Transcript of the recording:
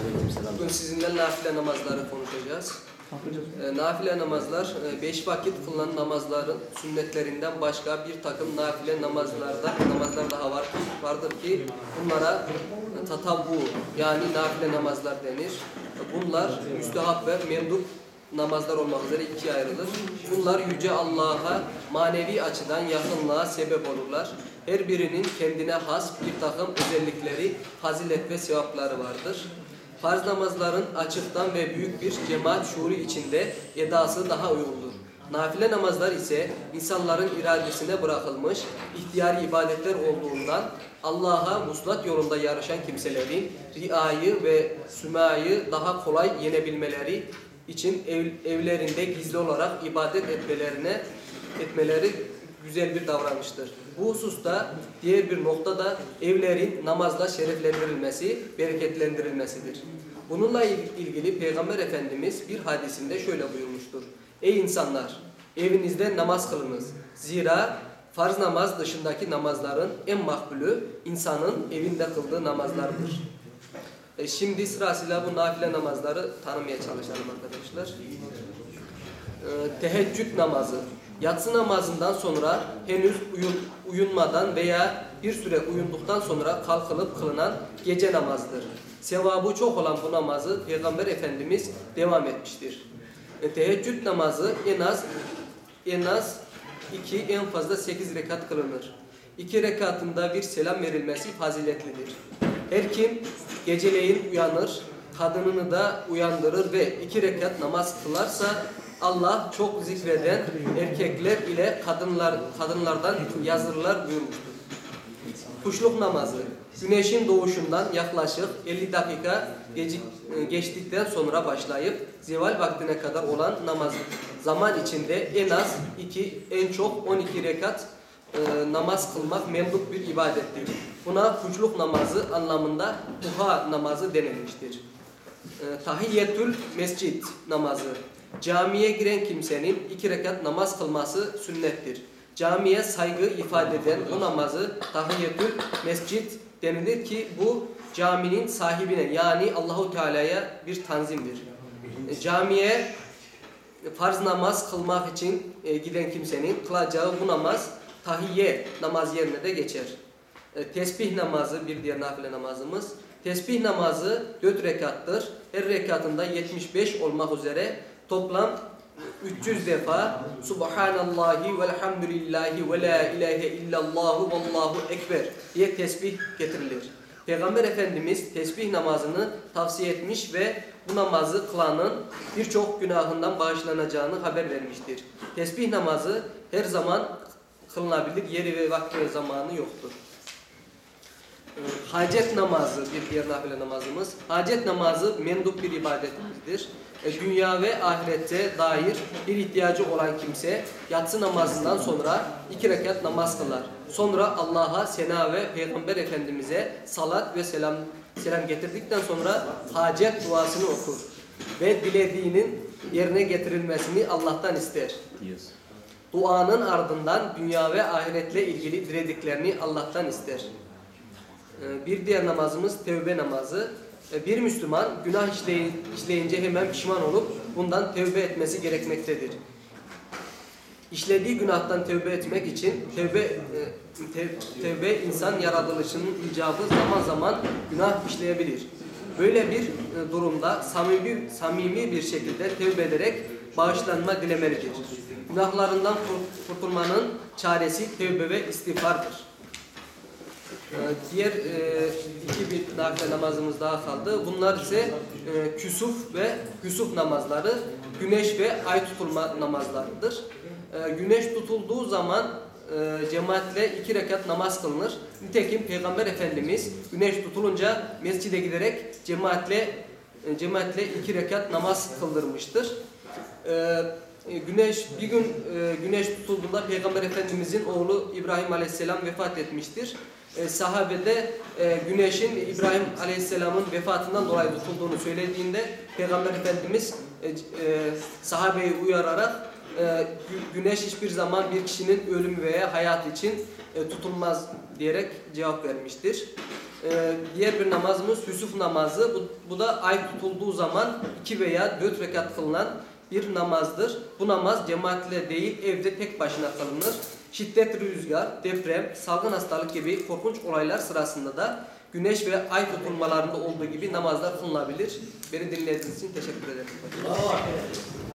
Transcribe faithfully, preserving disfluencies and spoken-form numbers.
Aleykümselam. Bugün sizinle nafile namazları konuşacağız. E, nafile namazlar, e, beş vakit kılınan namazların sünnetlerinden başka bir takım nafile namazlarda, namazlar daha var, vardır ki bunlara e, tatabbu yani nafile namazlar denir. Bunlar müstehap ve mendup namazlar olmak üzere ikiye ayrılır. Bunlar Yüce Allah'a manevi açıdan yakınlığa sebep olurlar. Her birinin kendine has bir takım özellikleri, fazilet ve sevapları vardır. Farz namazların açıktan ve büyük bir cemaat şuuru içinde edası daha uygundur. Nafile namazlar ise insanların iradesine bırakılmış ihtiyari ibadetler olduğundan Allah'a muslat yolunda yarışan kimselerin riayı ve sümayı daha kolay yenebilmeleri için ev, evlerinde gizli olarak ibadet etmelerine etmeleri güzel bir davranıştır. Bu hususta diğer bir nokta da evlerin namazla şereflendirilmesi, bereketlendirilmesidir. Bununla ilgili Peygamber Efendimiz bir hadisinde şöyle buyurmuştur. Ey insanlar! Evinizde namaz kılınız. Zira farz namaz dışındaki namazların en makbulü insanın evinde kıldığı namazlardır. E şimdi sırasıyla bu nafile namazları tanımaya çalışalım arkadaşlar. E, teheccüd namazı. Yatsı namazından sonra henüz uyun, uyunmadan veya bir süre uyunduktan sonra kalkılıp kılınan gece namazıdır. Sevabı çok olan bu namazı Peygamber Efendimiz devam etmiştir. E, teheccüd namazı en az en az iki, en fazla sekiz rekat kılınır. İki rekatında bir selam verilmesi faziletlidir. Her kim geceleyin uyanır, kadınını da uyandırır ve iki rekat namaz kılarsa Allah çok zikreden erkekler ile kadınlar kadınlardan yazılırlar buyurmuştur. Kuşluk namazı. Güneşin doğuşundan yaklaşık elli dakika geçtikten sonra başlayıp zeval vaktine kadar olan namaz zaman içinde en az iki, en çok on iki rekat e, namaz kılmak mendup bir ibadettir. Buna kuşluk namazı anlamında duha namazı denilmiştir. E, tahiyyetül mescid namazı. Camiye giren kimsenin iki rekat namaz kılması sünnettir. Camiye saygı ifade eden bu namazı tahiyyetül mescid denilir ki bu caminin sahibine yani Allahu Teala'ya bir tanzimdir. E, camiye farz namaz kılmak için e, giden kimsenin kılacağı bu namaz tahiyye namaz yerine de geçer. E, tesbih namazı bir diğer nafile namazımız. Tesbih namazı dört rekattır. Her rekatında yetmiş beş olmak üzere toplam üç yüz defa Subhanallahi velhamdülillahi ve la ilahe illallahu vallahu ekber diye tesbih getirilir. Peygamber Efendimiz tesbih namazını tavsiye etmiş ve bu namazı kılanın birçok günahından bağışlanacağını haber vermiştir. Tesbih namazı her zaman kılınabilir, yeri ve vakti ve zamanı yoktur. Hacet namazı bir diğer nafile namazımız. Hacet namazı mendup bir ibadetimizdir. Dünya ve ahirette dair bir ihtiyacı olan kimse yatsı namazından sonra iki rekat namaz kılar. Sonra Allah'a sena ve Peygamber Efendimiz'e salat ve selam selam getirdikten sonra hacet duasını okur ve dilediğinin yerine getirilmesini Allah'tan ister. Duanın ardından dünya ve ahiretle ilgili dilediklerini Allah'tan ister. Bir diğer namazımız tevbe namazı. Bir Müslüman günah işleyince hemen pişman olup bundan tevbe etmesi gerekmektedir. İşlediği günahtan tevbe etmek için tevbe, tev, tevbe insan yaratılışının icabı zaman zaman günah işleyebilir. Böyle bir durumda samimi, samimi bir şekilde tevbe ederek bağışlanma dilemelidir. Günahlarından kurtulmanın çaresi tevbe ve istiğfardır. Diğer e, iki bir nafile namazımız daha kaldı. Bunlar ise e, küsuf ve küsuf namazları, güneş ve ay tutulma namazlarıdır. E, güneş tutulduğu zaman e, cemaatle iki rekat namaz kılınır. Nitekim Peygamber Efendimiz güneş tutulunca mescide giderek cemaatle e, cemaatle iki rekat namaz kıldırmıştır. E, Güneş bir gün e, güneş tutulduğunda Peygamber Efendimizin oğlu İbrahim Aleyhisselam vefat etmiştir. E, sahabede e, güneşin İbrahim Aleyhisselam'ın vefatından dolayı tutulduğunu söylediğinde Peygamber Efendimiz e, e, sahabeyi uyararak e, güneş hiçbir zaman bir kişinin ölümü veya hayat için e, tutulmaz diyerek cevap vermiştir. Ee, diğer bir namazımız Hüsuf namazı. Bu, bu da ay tutulduğu zaman iki veya dört rekat kılınan bir namazdır. Bu namaz cemaatle değil evde tek başına kılınır. Şiddetli rüzgar, deprem, salgın hastalık gibi korkunç olaylar sırasında da güneş ve ay tutulmalarında olduğu gibi namazlar kılınabilir. Beni dinlediğiniz için teşekkür ederim.